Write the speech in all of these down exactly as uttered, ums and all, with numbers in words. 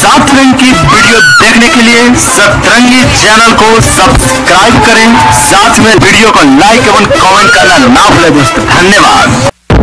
सात रंग की वीडियो देखने के लिए सतरंगी चैनल को सब्सक्राइब करें, साथ में वीडियो को लाइक एवं कमेंट करना ना भूलें दोस्तों। धन्यवाद।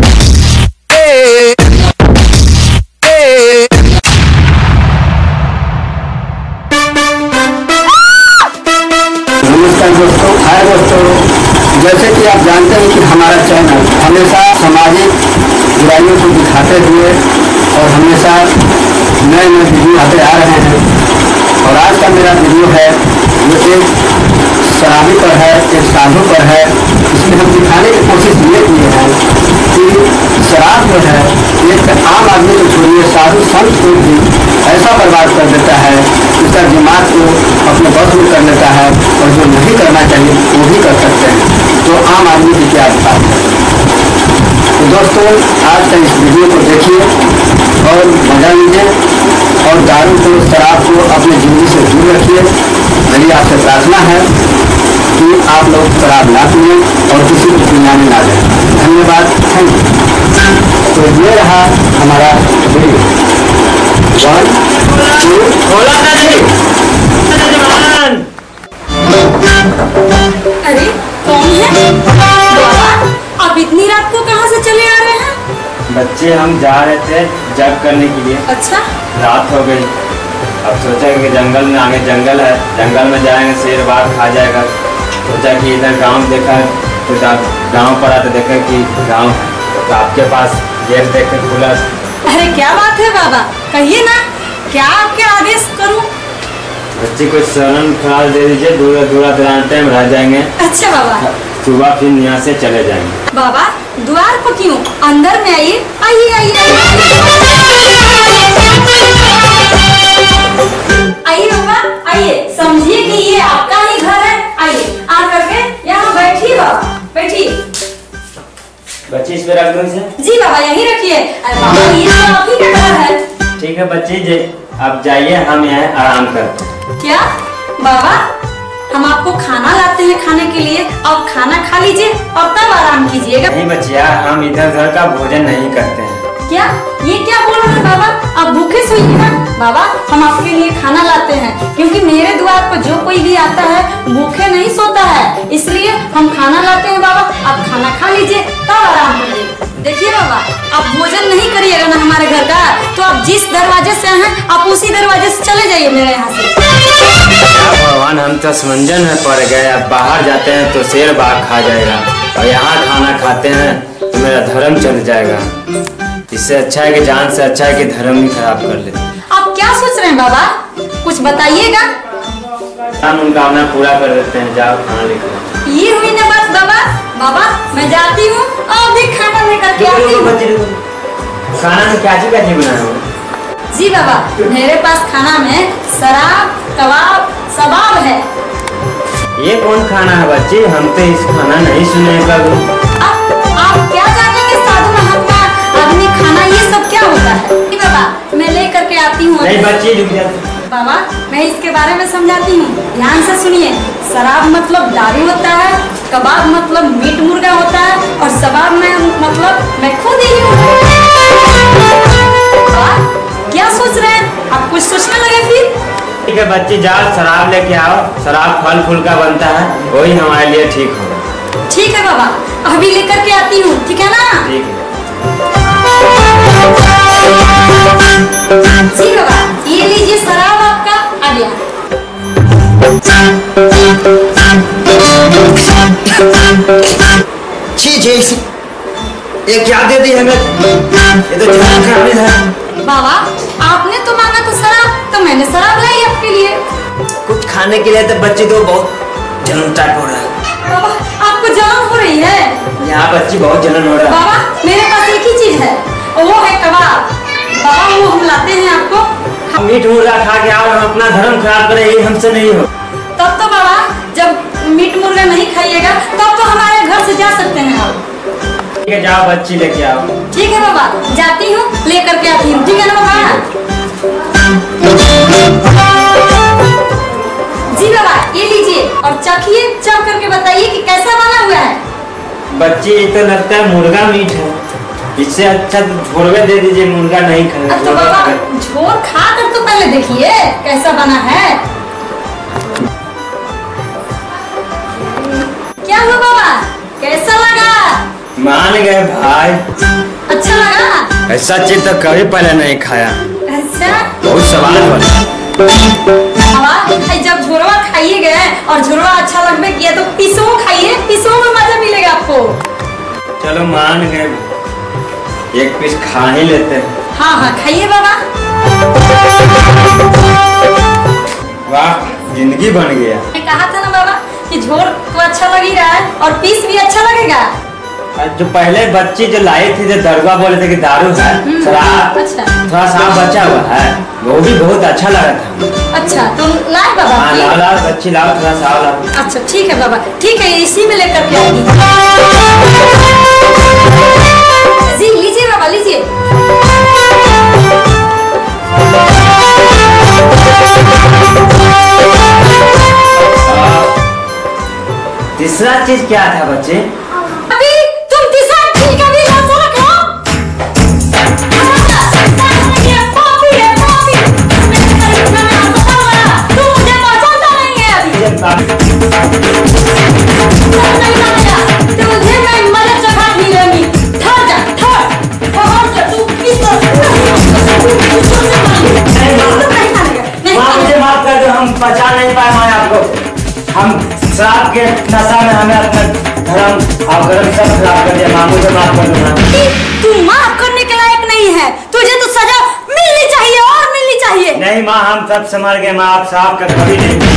नमस्कार दोस्तों, हाय दोस्तों, जैसे कि आप जानते हैं कि हमारा चैनल हमेशा सामाजिक बुराइयों को दिखाते हुए और हमेशा नए नए वीडियो आते आ रहे हैं। और आज का मेरा वीडियो है जो एक शराबी पर है, एक साधु पर है। इसमें हम दिखाने की कोशिश ये किए हैं कि शराब जो है एक आम आदमी को छोड़िए साधु संत को भी ऐसा बर्बाद कर देता है, उसका दिमाग को अपने बस में कर लेता है और जो नहीं करना चाहिए वो भी कर सकते हैं। तो आम आदमी की क्या बात है। तो दोस्तों आज का इस वीडियो को देखिए और मजा लीजिए और दारू को, शराब को अपनी जिंदगी से दूर रखिए। मेरी आपसे प्रार्थना है कि आप लोग शराब ना पिए और किसी को पिलाने ना दें। धन्यवाद, थैंक यू। तो ये रहा हमारा वीडियो। वन टू अरे कौन है? बाबा अब इतनी रात को कहाँ से चले आ रहे हैं? बच्चे हम जा रहे थे जग करने के लिए। अच्छा, रात हो गई। अब सोचा कि जंगल में आगे जंगल है, जंगल में जाएंगे शेर बाघ खा जाएगा। सोचा कि इधर गांव देखा तो गांव पर आते देखा कि गांव तो आपके पास गेट देखे खुला। अरे क्या बात है बाबा, कहिए ना, क्या आपके आदेश करूं? बच्चे को शरण खराब दे दीजिए, दूर दूर टाइम रह जाएंगे। अच्छा बाबा, सुबह फिर यहाँ से चले जाएंगे। बाबा द्वार को क्यों, अंदर में आइए। आइए आइए आइए बाबा, आइए। समझिए कि ये आपका ही घर है। आइए आकर के यहाँ बैठिए बाबा, बैठिए। बच्चे इस पे रख दो इसे। जी बाबा यहीं रखिए। अरे बाबा ये तो आप ही का घर है। ठीक है बच्चे, अब जाइए, हम यहाँ आराम करते हैं। क्या बाबा, हम आपको खाना लाते हैं खाने के लिए, आप खाना खा लीजिए और तब आराम कीजिएगा। नहीं बच्चिया, हम इधर उधर का भोजन नहीं करते हैं। क्या ये क्या बोल रहे हैं बाबा, आप भूखे सोइए ना। बाबा हम आपके लिए खाना लाते हैं क्योंकि मेरे द्वार पर जो कोई भी आता है भूखे नहीं सोता है, इसलिए हम खाना लाते हैं। बाबा आप खाना खा लीजिए तब आराम करिए। देखिए बाबा, आप भोजन नहीं करिएगा ना हमारे घर का, तो आप जिस दरवाजे से हैं आप उसी दरवाजे से चले जाइए मेरे यहाँ से। भगवान, हम तो समंजन में पड़ गए। अब बाहर जाते हैं तो शेर बाघ खा जाएगा और यहाँ खाना खाते हैं तो मेरा धर्म चल जाएगा। इससे अच्छा है कि जान से अच्छा है कि धर्म ही खराब कर लेते। आप क्या सोच रहे हैं बाबा, कुछ बताइएगा। हम उनका अपना पूरा कर देते हैं, जाओ खाना लेकर। ये हुई ना बात बाबा। बाबा मैं जाती हूँ, आप भी खाना लेकर के आती हूँ। खाना में क्या चीज क्या चीज बनाया हो? जी बाबा, मेरे पास खाना में शराब, कबाब, सबाब है। ये कौन खाना है बच्ची, हम तो इस खाना नहीं सुने कभी। आप, आप क्या जानेंगे साधु महात्मा आदमी खाना ये सब क्या होता है? जी बाबा मैं लेकर के आती हूँ। नहीं बच्ची रुक जा। बाबा मैं इसके बारे में समझाती हूँ, ध्यान से सुनिए। शराब मतलब दारू होता है, कबाब मतलब मीट मुर्गा होता है और सबाब में मतलब मैं खुद ही हूँ। क्या सोच रहे हैं आप, कुछ सोचने लगे फिर? ठीक है बच्ची, जाओ शराब लेके आओ। शराब फल फूल का बनता है, वही हमारे लिए ठीक होगा। ठीक है बाबा, अभी लेकर के आती हूँ, ठीक है ना? ठीक है जी बाबा, ये लीजिए शराब आपका आ गया। छी छी, ये क्या दे दी हमें, ये तो जहर खाने है। बाबा आपने तो मांगा तो शराब, तो मैंने शराब लाई आपके लिए। कुछ खाने के लिए तो बच्चे तो बहुत जलन टाइप हो रहा है। बाबा आपको जलन हो रही है? यहाँ बच्ची बहुत जलन हो रहा है। बाबा मेरे पास एक ही चीज है, वो है कबाब। बाबा वो हम लाते हैं आपको। मीट मुर्गा खा के आओ, हम अपना धर्म खराब करें, ये हमसे नहीं हो। तब तो बाबा जब मीट मुर्गा नहीं खाइएगा तब तो हमारे घर से जा सकते हैं आप। ठीक है जाओ बच्ची लेके आओ। ठीक है बाबा, जाती हूँ लेकर के आती हूँ, ठीक है ना बाबा? जी बाबा ये लीजिए और चखिए, चख करके बताइए कि कैसा बना हुआ है। बच्ची ये तो लगता है मुर्गा मीट है। इससे अच्छा तो झोरवे दे दीजिए, मुर्गा नहीं खाना। अब तो बाबा झोर खा कर तो पहले देखिए कैसा बना है। क्या हुआ बाबा, कैसा लगा? मान गए भाई। अच्छा लगा? ऐसा चीज तो कभी पहले नहीं खाया। अच्छा बहुत स्वाद बना। बाबा जब झोरवा खाइए गए और झोरवा अच्छा लगने किया तो पिसो खाइए, पिसो में मजा मिलेगा आपको। चलो मान गए, एक पीस खा ही लेते हैं। हाँ हाँ खाइए बाबा। वाह जिंदगी बन गया। मैं कहा था ना बाबा कि झोर तो अच्छा लग ही रहा है और पीस भी अच्छा लगेगा। जो पहले बच्ची जो लाई थी, जो दरगाह बोले थे कि दारू है, शराब, अच्छा थोड़ा सा बचा हुआ है, वो भी बहुत अच्छा लगा था। अच्छा तो लाए बाबा? हाँ लाओ लाओ, बच्ची लाओ, थोड़ा सा लाओ। अच्छा ठीक है बाबा, ठीक है इसी में लेकर के आएगी। जी लीजिए बाबा लीजिए। तीसरा चीज क्या था बच्चे? अभी तुम तीसरा चीज का भी नाम रखो। कॉफी है कॉफी। तू मुझे पहचानता नहीं है अभी। तुझे मैं मदद चखा मिलेगी। ठहर जा ठहर ठहर जा तू किस माँ मुझे माफ कर दो, हम पहचान नहीं पाए माँ आपको। हम शराब के नशा में हमें अपना धर्म और कर्म सब खराब कर दिया। माँ मुझे माफ कर दो। तू माफ करने के लायक नहीं है, तुझे तो सजा मिलनी चाहिए और मिलनी चाहिए। नहीं माँ हम सब समझ गए माँ, आप साहब का कभी नहीं।